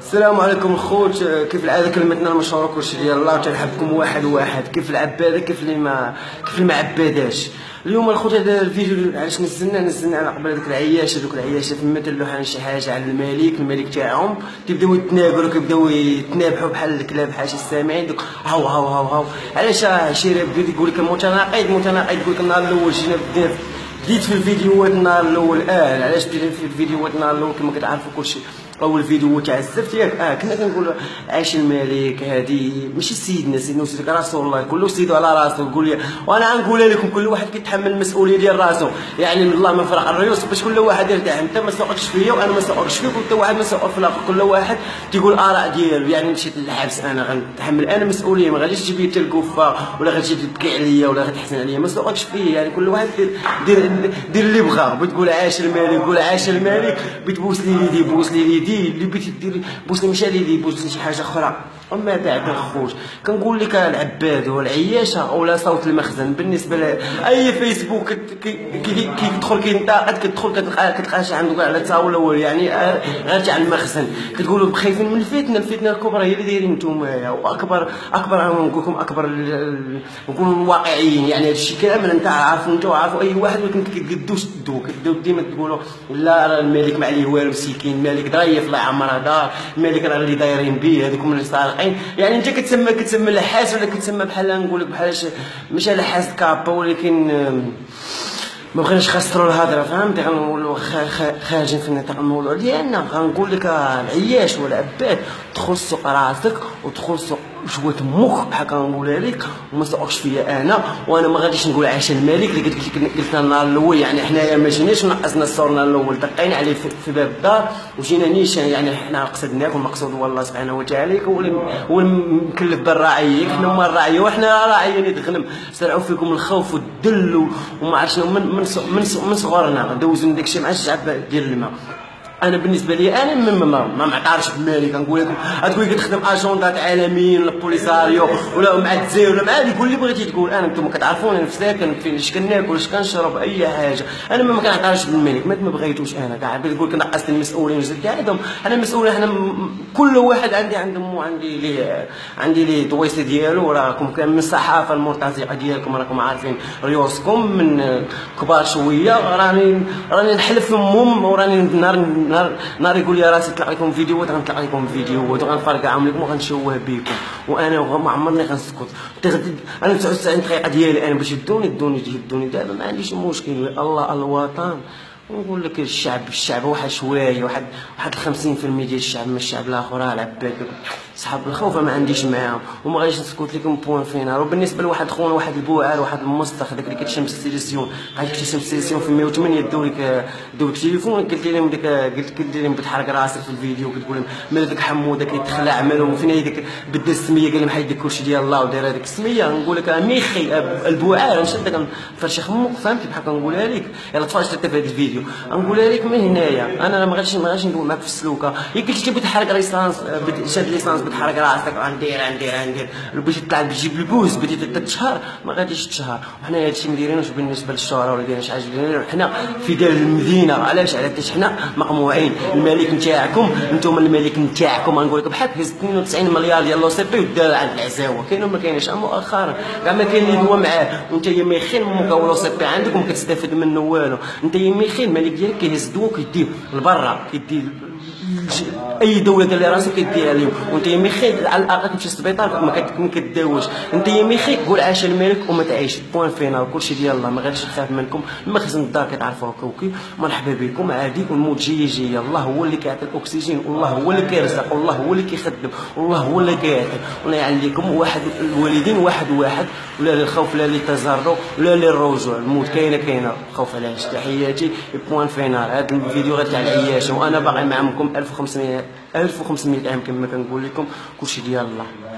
السلام عليكم الخوت. كيف العاده كلمتنا المشهوره كلشي ديال الله تنحبكم واحد واحد. كيف العباده كيف اللي ما عباداش. اليوم الخوت هذا الفيديو علاش نزلنا على قبل هذوك العياشه فما تلوحان شي حاجه على الملك تاعهم تيبداو يتناقروا كيبداو يتنابحوا بحال الكلاب حاشا السامعين دوك هاو هاو هاو هاو. علاش شي يقول لك متناقض يقول لك النهار الاول جينا بديت في الفيديوهات النهار الاول. علاش بديت في الفيديوهات النهار الاول كما كتعرفوا كلشي اول فيديو تاع السبت ياك كنا كنقولوا عايش الملك هذه ماشي سيدنا وسيدك رسول الله كله سيدو على راسو. نقول لي وانا غنقولها لكم كل واحد كيتحمل المسؤوليه ديال راسو. يعني الله من فرق الريوس باش كل واحد يرتاح. انت ما سوقكش فيا وانا ما سوقكش فيك وحتى واحد ما سوق في الاخر. كل واحد تيقول الاراء ديالو. يعني مشيت للحبس انا غنتحمل انا مسؤوليه. ما غاديش تجيب لي حتى الكفه ولا غادي تبكي عليا ولا غتحسن عليا. ما سوقكش فيا. يعني كل واحد دير اللي بغا. بغيت تقول عاش الملك قول عاش الملك. بتبوس لي يدي بوس لي يدي. اللي بغيتي دير بوس لي مشى لي بوس لي شي حاجه اخرى. اما بعد الخوت كنقول لك العباد والعياشه اولا صوت المخزن. بالنسبه لاي فيسبوك كيدخل كينتقد كتدخل كتلقى شي عنده على الطاوله. يعني غير تاع المخزن كتقولوا خايفين من الفتنه الكبرى هي اللي دايرين نتوما. واكبر نقول لكم نكونوا واقعيين. يعني هذا الشيء كامل انت عارفوا اي واحد ولكن كتدو ديما تقولوا لا الملك ما عليه والو مسكين. الملك ضعيف الله يعمرها دار. الملك راه اللي دايرين به هذوكم اللي صالحين. يعني انت كتسمى لحاس ولا كتسمى بحال نقول لك بحال ماشي لحاس كابا ولكن ما بغيناش نخسروا الهضره فهمتي. غنقولوا خارجين في نطاق الموضوع ديالنا. غنقول لك العياش والعباد دخل سوق راسك ودخل سوق شويه مخ بحال كنقولها لك وما سوقش فيا انا. وانا ما غاديش نقول عاش الملك اللي قلت النهار الاول. يعني حنايا ما جيناش ونقصنا الصور النهار الاول دقينا عليه في باب الدار وجينا نيشان. يعني حنا قصدناك والمقصود هو الله سبحانه وتعالى هو المكلف بالرعيه. حنا هما الرعيه وحنا راعيه نيت غنم. زرعوا فيكم الخوف والذل وما عرفنا من صغرنا دوزوا داك الشيء مع الشعب ديال الماء. انا بالنسبه لي انا ما معترفش بالمالك. نقول لكم تقول لي كتخدم اجندات عالميين ولا بوليساريو ولا مع الجزائر ولا مع كل اللي بغيتي تقول. انا نتوما كتعرفوني انا في ساكن فين اش كناكل اش كنشرب اي حاجه. انا ما كنعترفش بالمالك ما بغيتوش. انا كاع تقول لك نقصت المسؤولين وزدت عندهم. انا مسؤول. احنا كل واحد عندي لي دويسه ديالو. راكم كان من الصحافه المرتزقه ديالكم راكم عارفين ريوسكم من كبار شويه. راني نحلف فمهم وراني نهار يقول لي راسي نطلع لكم فيديوهات غنطلع لكم فيديوهات وغنفرقعهم لكم وغنشوه بكم. وانا ما عمرني غنسكت. انا 99 دقيقه ديالي انا باش يدوني دابا ما عنديش مشكل. الله الوطن ونقول لك الشعب واحد شويه واحد 50% ديال الشعب من الشعب الاخر العباد صحاب الخوف ما عنديش معاهم وما غاديش نسكت لكم بوان فينال. وبالنسبه لواحد خونا واحد البوعار واحد المستخ داك اللي كتشم السيليسيون غادي تشم السيليسيون في 108 دورك التليفون. قلت لهم بتحرك راسك في الفيديو كتقول لهم مال داك حموده كيتخلع مالو فين هي ديك بدا السميه قال لهم حيد داك كلشي ديال الله وداير هذيك السميه. نقول لك ميخي البوعار مشى داك فرشخ مك فهمتي بحال كنقولها لك. يلا تفرجت حتى في هذا الفيديو نقولها لك من هنايا. انا ما غاديش ندوي معاك في السلوكه. قلت لي بتحرك ليسانس شاد ليسانس بتحرك راسك غندير باش تطلع تجيب البوز بديت تشهر ما غاديش تشهر. وحنا هادشي مديرينوش بالنسبه للشهره ولا دايرين شي حاجه ديالنا. حنا في دار المدينه علاش حنا مقموعين. الملك نتاعكم نتوما الملك نتاعكم غنقول لك بحال هز 92 مليار ديال لو سي بي ودار عند العزاوه. كاين ولا ما كاينش مؤخرا كاع ما كاين اللي هو معاه وانت يا ميخين مكون لو سي بي عندك وما كتستافد منه والو. انت يا ميخين الملك ديالك كيهز دو كيديه لبرا كيديه اي دوله ديال راسك كديرها لهم. وانت يا ميخي على الاقل تمشي للسبيطار ما كداوش. انت يا ميخي قول عاش الملك وما تعيش بوان فينا كلشي ديال الله. ما غاديش نخاف منكم. المخزن الدار كتعرفوه كوكي مرحبا بكم عادي. والموت جاي الله هو اللي كيعطي الاكسجين والله هو اللي كيرزق والله هو اللي كيخدم والله هو اللي كيعطي. الله يعليكم واحد الوالدين واحد ولا للخوف لا للتزرع ولا للرجوع. الموت كاينه خوف علاش. تحياتي بوان فينال. هذا الفيديو غير تاع العياشه وانا باقي معكم 1500 عام كما كنقول لكم كلشي ديال الله.